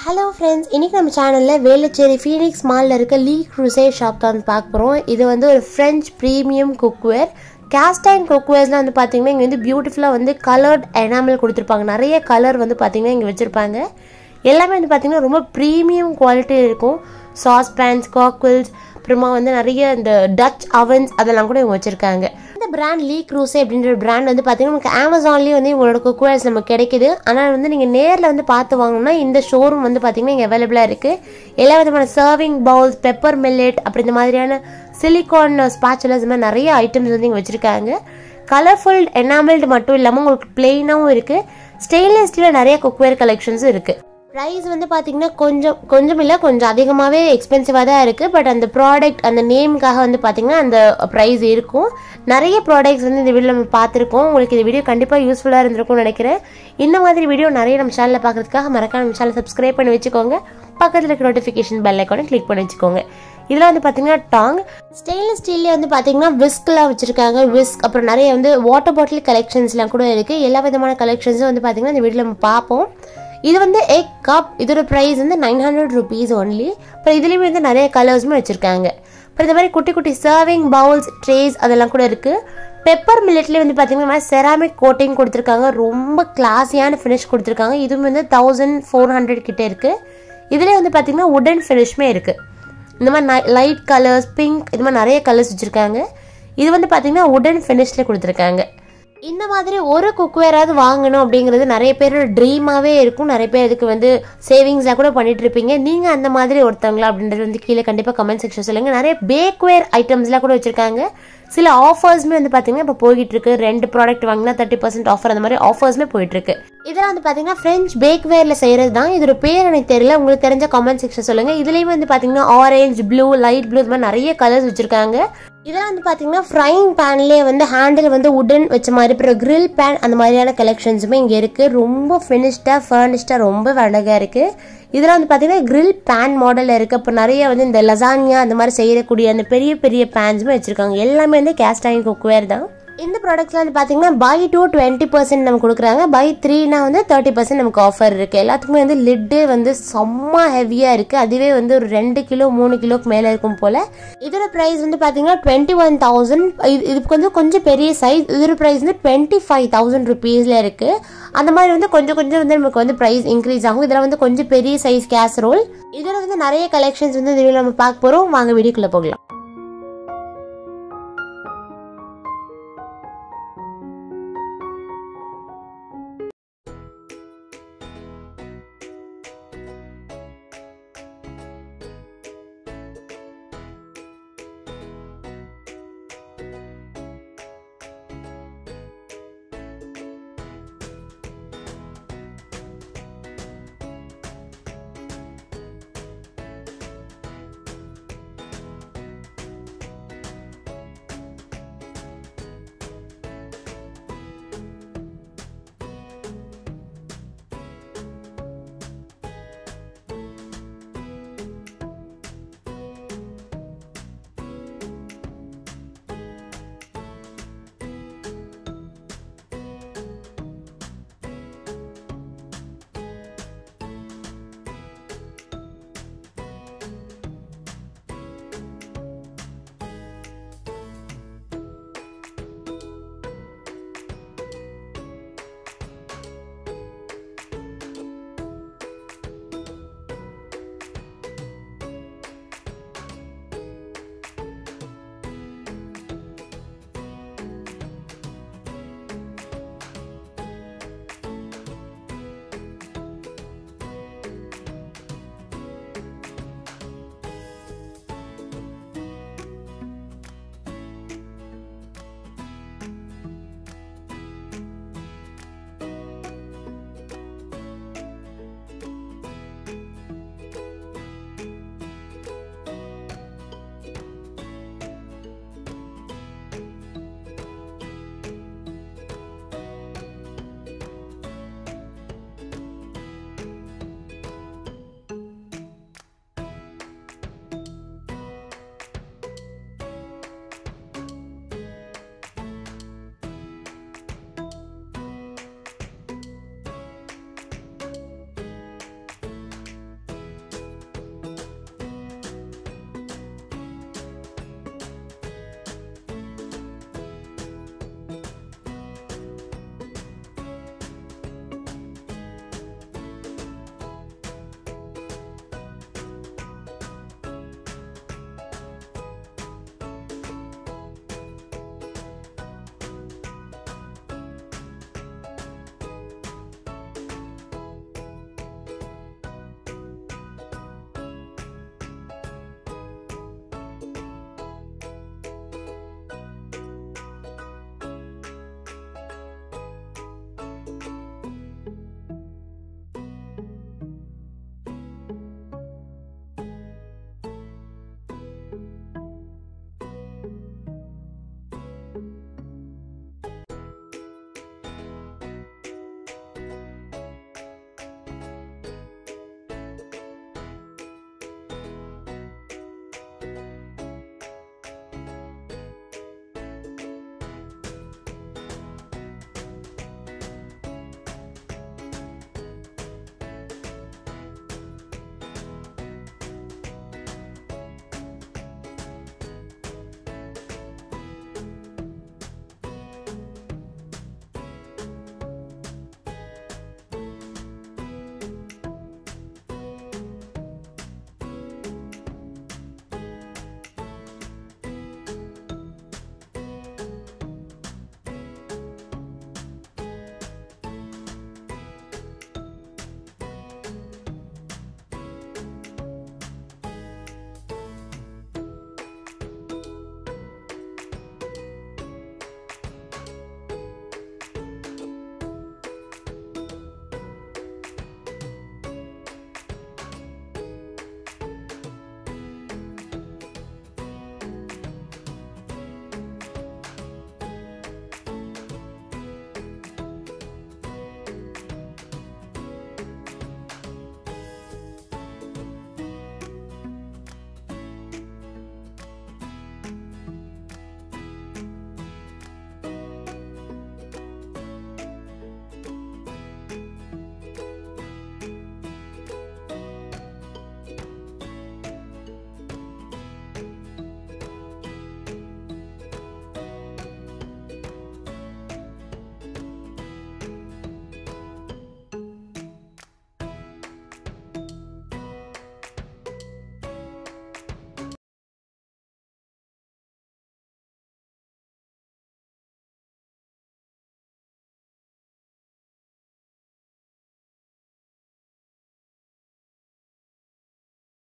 Hello friends, இன்னைக்கு நம்ம சேனல்ல வேளச்சேரி ஃபீனிக்ஸ் மால்ல இருக்க லீ க்ரூசே ஷாப் தான் பார்க்க போறோம். இது வந்து ஒரு French premium cookware. Cast iron குக்வேர்ஸ்ல வந்து பாத்தீங்கன்னா இங்க வந்து பியூட்டிஃபுல்லா வந்து கலர்ட் எனாமல் கொடுத்திருப்பாங்க. நிறைய கலர் வந்து பாத்தீங்கன்னா இங்க வச்சிருப்பாங்க. எல்லாமே வந்து பாத்தீங்கன்னா ரொம்ப பிரீமியம் குவாலிட்டி இருக்கும். சாஸ் பேன்ஸ், காக்வெல்ஸ், அப்புறமா வந்து நிறைய இந்த டச் அவன்ஸ் அதெல்லாம் கூட இவங்க வச்சிருக்காங்க. இந்த பிராண்ட் லீ க்ரூசே அப்படின்ற பிராண்ட் வந்து பார்த்தீங்கன்னா நமக்கு அமேசான்லேயே வந்து உங்களோட குக்வேர்ஸ் நமக்கு கிடைக்குது. ஆனால் வந்து நீங்கள் நேரில் வந்து பார்த்து வாங்கணும்னா இந்த ஷோரூம் வந்து பார்த்தீங்கன்னா இங்கே அவைலபிளாக இருக்குது. எல்லா விதமான சர்விங் பவுல்ஸ், பெப்பர் மில்லட், அப்படி இந்த மாதிரியான சிலிகான் ஸ்பாச்சுலஸ் இந்த மாதிரி நிறைய ஐட்டம்ஸ் வந்து இங்கே வச்சுருக்காங்க. கலர்ஃபுல் எனாமல்டு மட்டும் இல்லாமல் உங்களுக்கு பிளெயினாகவும் இருக்குது. ஸ்டெயின்லெஸ் ஸ்டீலில் நிறைய குக்வேர் கலெக்ஷன்ஸும் இருக்குது. ப்ரைஸ் வந்து பார்த்தீங்கன்னா கொஞ்சம் இல்லை, கொஞ்சம் அதிகமாகவே எக்ஸ்பென்சிவாக தான் இருக்குது. பட் அந்த ப்ராடக்ட் அந்த நேமுக்காக வந்து பார்த்தீங்கன்னா அந்த ப்ரைஸ் இருக்கும். நிறைய ப்ராடக்ட்ஸ் வந்து இந்த வீடியோ நம்ம பார்த்துருக்கோம். உங்களுக்கு இந்த வீடியோ கண்டிப்பாக யூஸ்ஃபுல்லாக இருந்திருக்கும்னு நினைக்கிறேன். இந்த மாதிரி வீடியோ நிறைய நம்ம சேனலில் பார்க்குறதுக்காக மறக்காம நம்ம சேனலை சப்ஸ்கிரைப் பண்ணி வச்சுக்கோங்க. பக்கத்தில் இருக்க நோட்டிஃபிகேஷன் பெல் ஐக்கானை கிளிக் பண்ணி வச்சுக்கோங்க. இதில் வந்து பார்த்தீங்கன்னா டாங் ஸ்டெயின்லெஸ் ஸ்டீல்லே வந்து பார்த்தீங்கன்னா விஸ்க்லாம் வச்சுருக்காங்க. விஸ்க் அப்புறம் நிறைய வந்து வாட்டர் பாட்டில் கலெக்ஷன்ஸ்லாம் கூட இருக்குது. எல்லா விதமான கலெக்ஷன்ஸும் வந்து பார்த்தீங்கன்னா இந்த வீடியோவில் நம்ம பார்ப்போம். இது வந்து எக் கப், இதோட ப்ரைஸ் வந்து 900 rupees ஒன்லி. அப்புறம் இதுலேயுமே வந்து நிறைய கலர்ஸுமே வச்சுருக்காங்க. அப்புறம் இந்த மாதிரி குட்டி குட்டி சர்விங் பவுல்ஸ், ட்ரேஸ் அதெல்லாம் கூட இருக்குது. பெப்பர் மில்லட்லேயே வந்து பார்த்தீங்கன்னா செராமிக் கோட்டிங் கொடுத்துருக்காங்க. ரொம்ப கிளாஸியான ஃபினிஷ் கொடுத்துருக்காங்க. இதுவும் வந்து 1400 கிட்டே இருக்குது. இதுலேயே வந்து பார்த்தீங்கன்னா உடன் ஃபினிஷ்மே இருக்குது. இந்த மாதிரி லைட் கலர்ஸ், பிங்க், இது மாதிரி நிறைய கலர்ஸ் வச்சுருக்காங்க. இது வந்து பார்த்தீங்கன்னா உடன் ஃபினிஷில் கொடுத்துருக்காங்க. இந்த மாதிரி ஒரு குக்வேராவது வாங்கணும் அப்படிங்கிறது நிறைய பேரோட ட்ரீமாகவே இருக்கும். நிறைய பேர் இதுக்கு வந்து சேவிங்ஸாக கூட பண்ணிட்டு இருப்பீங்க. நீங்கள் அந்த மாதிரி ஒருத்தவங்களா அப்படின்றது வந்து கீழே கண்டிப்பாக கமெண்ட் செக்ஷன் சொல்லுங்கள். நிறைய பேக்வேர் ஐட்டம்ஸ்லாம் கூட வச்சுருக்காங்க. சில ஆஃபர்ஸுமே வந்து பார்த்தீங்கன்னா இப்போ போய்கிட்டு இருக்கு. 2 ப்ராடக்ட் வாங்கினா 30% ஆஃபர், அந்த மாதிரி ஆஃபர்ஸுமே போயிட்டு இருக்கு. இதெல்லாம் வந்து பார்த்தீங்கன்னா ஃப்ரெஞ்ச் பேக்வேரில் செய்கிறது தான். இதோட பேர் எனக்கு தெரியல, உங்களுக்கு தெரிஞ்ச கமெண்ட் செக்ஷன் சொல்லுங்கள். இதுலேயும் வந்து பார்த்தீங்கன்னா ஆரஞ்ச், ப்ளூ, லைட் ப்ளூ, இது மாதிரி நிறைய கலர்ஸ் வச்சுருக்காங்க. இதெல்லாம் வந்து பார்த்தீங்கன்னா ஃப்ரைங் பேன்லேயே வந்து ஹேண்டில் வந்து உடன் வச்ச மாதிரி, அப்புறம் கிரில் பேன் அந்த மாதிரியான கலெக்ஷன்ஸுமே இங்கே இருக்குது. ரொம்ப ஃபினிஷ்டாக ஃபர்னிஷ்டாக ரொம்ப அழகாக இருக்குது. இதெல்லாம் வந்து பார்த்தீங்கன்னா கிரில் பேன் மாடலில் இருக்குது. அப்போ நிறைய வந்து இந்த லசானியா அந்த மாதிரி செய்யக்கூடிய அந்த பெரிய பெரிய பேன்ஸுமே வச்சுருக்காங்க. எல்லாமே வந்து கேஸ்ட் அயர்ன் குக்வேர் தான். இந்த ப்ராடக்ட்ஸ்லாம் வந்து பார்த்தீங்கன்னா பை 2 20% நமக்கு கொடுக்குறாங்க. பை 3 வந்து 30% நமக்கு ஆஃபர் இருக்குது. எல்லாத்துக்குமே வந்து லிட்டு வந்து செம்ம ஹெவியாக இருக்குது. அதுவே வந்து ஒரு 2 கிலோ 3 கிலோக்கு மேலே இருக்கும் போல். இதோட ப்ரைஸ் வந்து பார்த்தீங்கன்னா 21,000. இதுக்கு வந்து கொஞ்சம் பெரிய சைஸ். இதோட ப்ரைஸ் வந்து 25,000 rupeesல இருக்குது. அந்த மாதிரி வந்து கொஞ்சம் வந்து நமக்கு வந்து ப்ரைஸ் இன்க்ரீஸ் ஆகும். இதில் வந்து கொஞ்சம் பெரிய சைஸ் கேசரோல். இதில் வந்து நிறைய கலெக்ஷன்ஸ் வந்து இந்த வீடியோ நம்ம பார்க்க போகிறோம். வாங்க வீடியோக்குள்ளே போகலாம்.